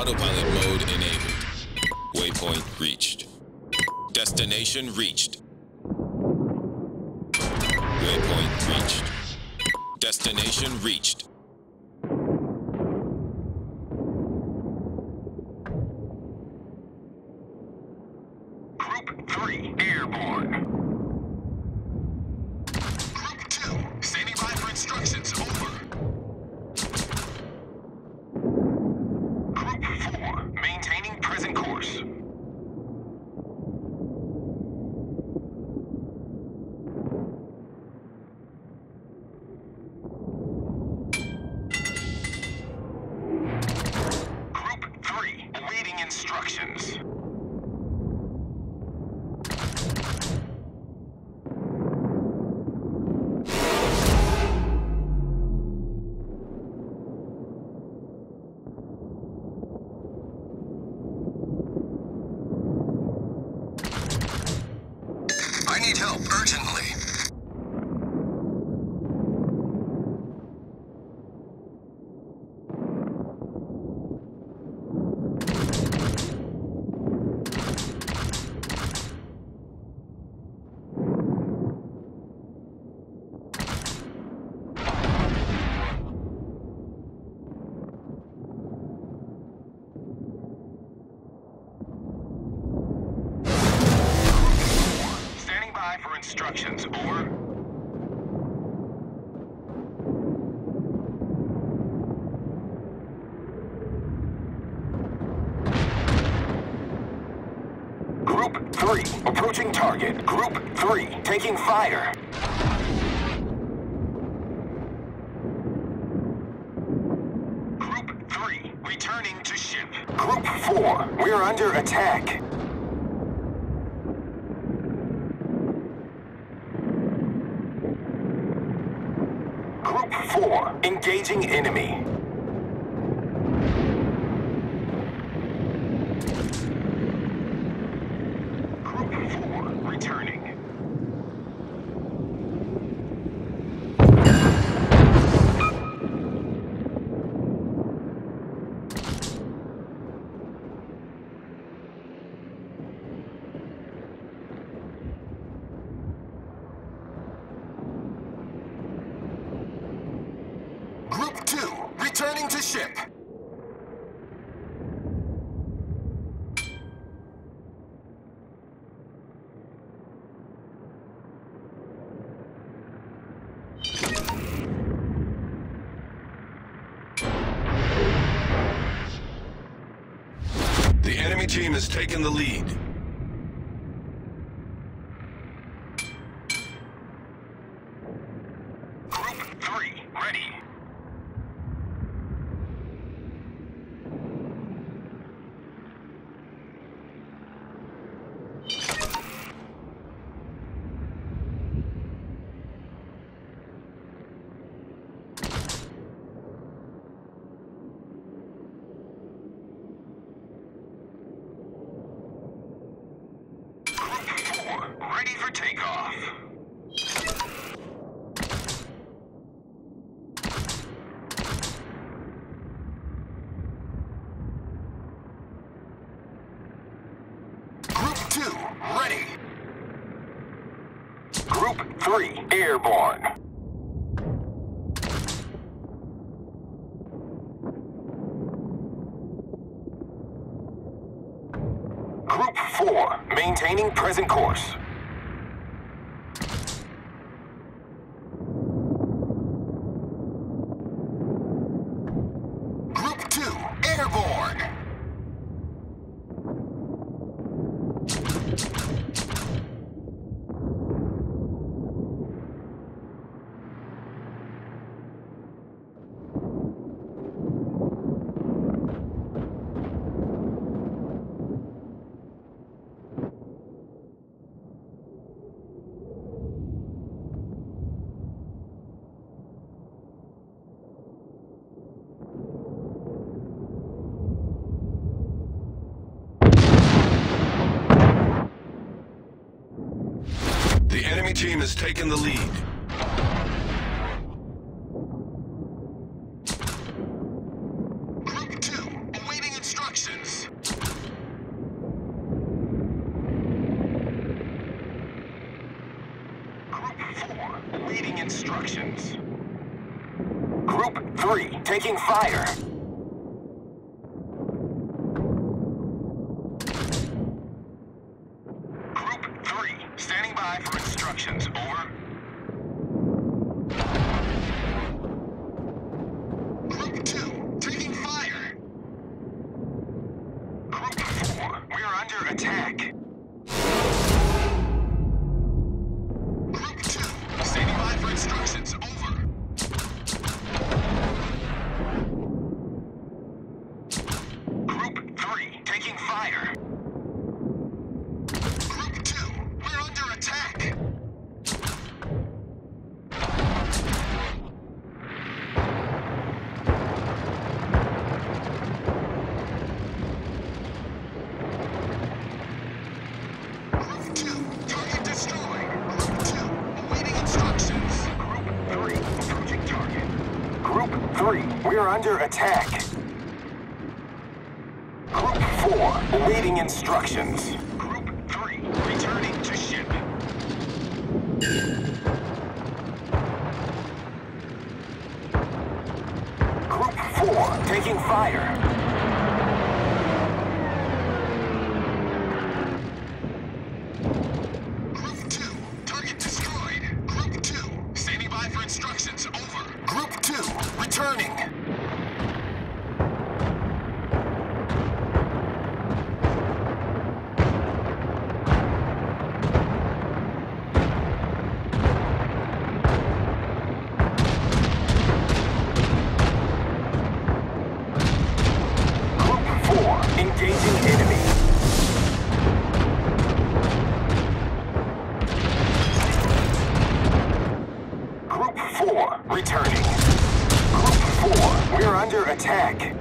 Autopilot mode enabled. Waypoint reached. Destination reached. Waypoint reached. Destination reached. Group 3, airborne. Group 2, standing by for instructions, over. Group 4, maintaining present course. Group 3, awaiting instructions. I need help urgently. Standing by for instructions, over. Group 3, approaching target. Group 3, taking fire. Group 3, returning to ship. Group 4, we're under attack. Group 4, engaging enemy. Group 4, returning. Group 2, returning to ship. The enemy team has taken the lead. Group 3, ready. Group 4, ready for takeoff. Group 2, ready. Group 3, airborne. Group 4, maintaining present course. Group 2, airborne. The enemy team has taken the lead. Group 2, awaiting instructions. instructions. Group 3, taking fire. Group 3, standing by for instructions. Over. Group 2, taking fire. Group 4, we are under attack. Group 2, standing by for instructions. Over. Group 3, taking fire. Group 2, we're under attack. Group 2, target destroyed. Group 2, awaiting instructions. Group 3, approaching target. Group 3, we are under attack. Group 4, awaiting instructions. Group 3, returning to ship. Group 4, taking fire. Group 2, target destroyed. Group 2, standing by for instructions. Over. Group 2, returning. Group 4, engaging enemy. Group 4, returning. Group 4, we're under attack.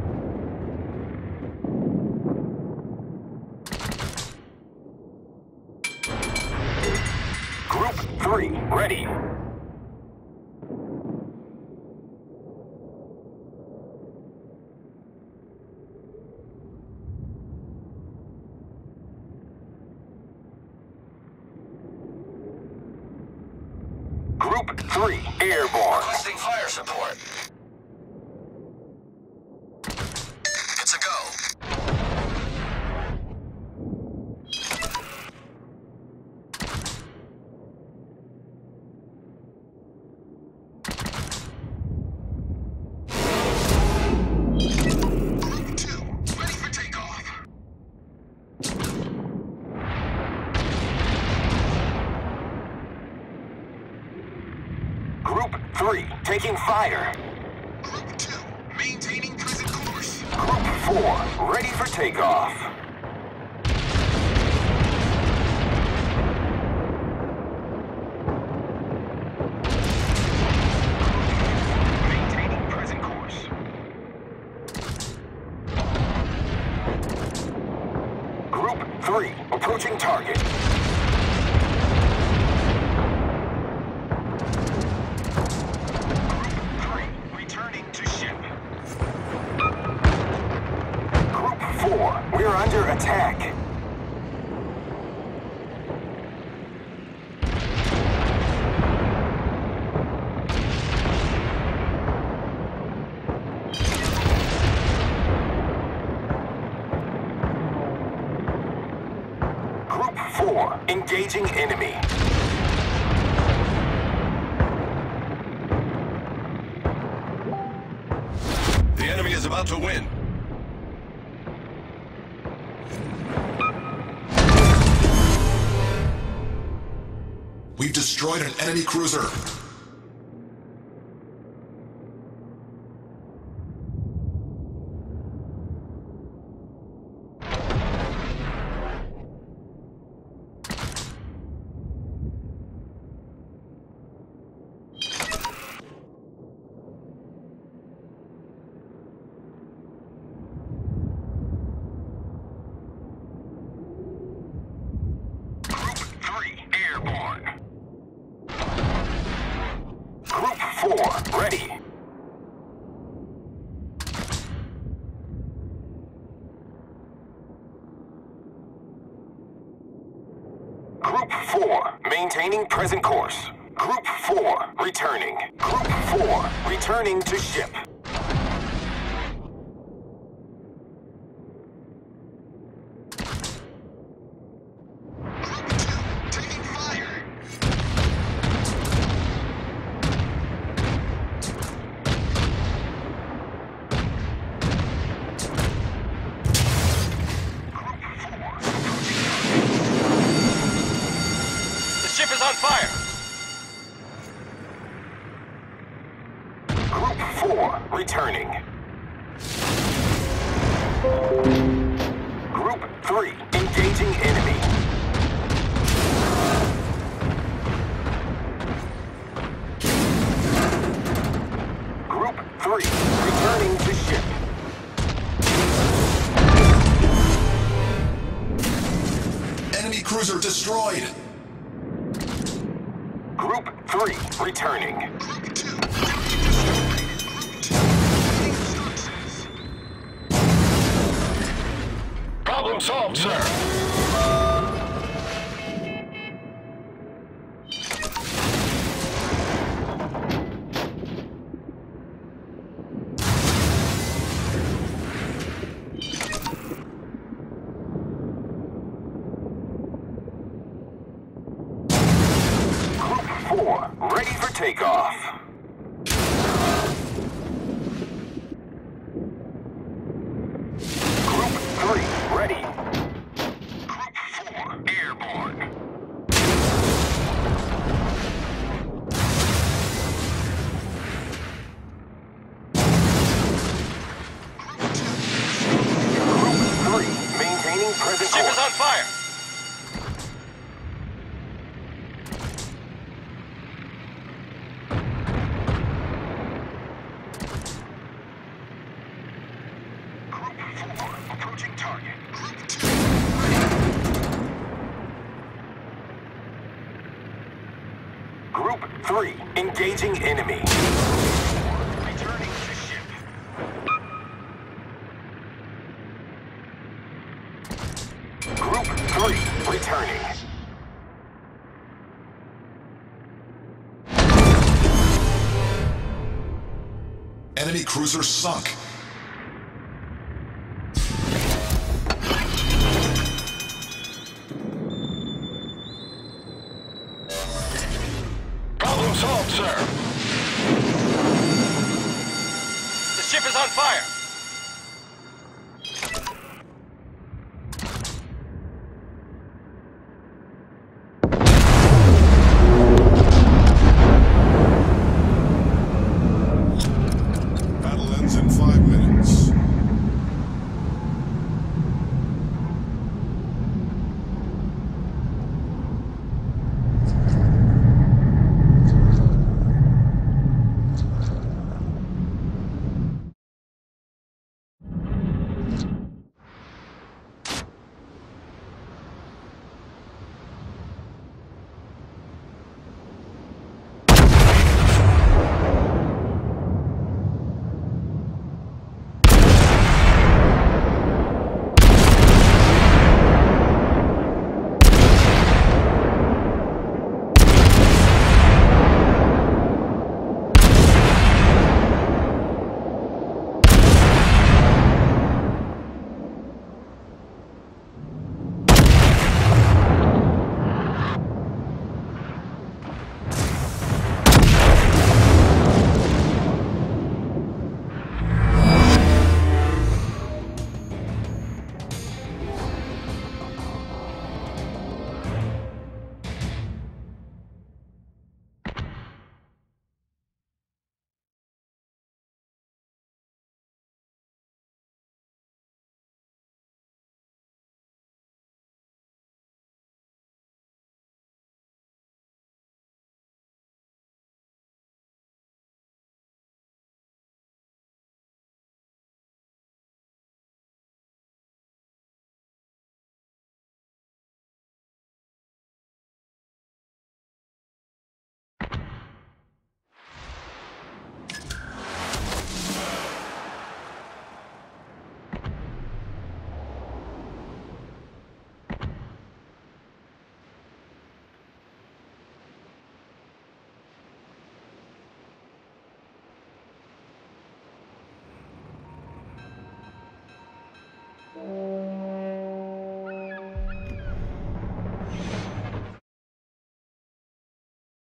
Group 3, ready. Group 3, airborne. Requesting fire support. It's a go. Group 2, ready for takeoff. Group 3, taking fire. Group 2, maintaining present course. Group 4, ready for takeoff. Maintaining present course. Group 3, approaching target. Group 3, returning to ship. Group 4, we're under attack. Group 4, engaging enemy. The enemy is about to win. We've destroyed an enemy cruiser. Group 3, airborne. Group 4, ready. Group 4, maintaining present course. Group 4, returning. Group 4, returning to ship. Taking fire. The ship is on fire. Group 4, returning. Group 3, engaging enemy. Group 3, returning to ship. Enemy cruiser destroyed. Group 3, returning. Group 2, target destroyed. Group 2, awaiting instructions. Problem solved, sir. Group 4, ready for takeoff. Group 3, ready. Group 4, airborne. Group 3, maintaining present Ship is course. on fire. Group 4, approaching target. Group 2, Group 3, engaging enemy. returning to ship. Group 3, returning. Enemy cruiser sunk. Problem solved, sir. The ship is on fire. Battle ends in 5 minutes.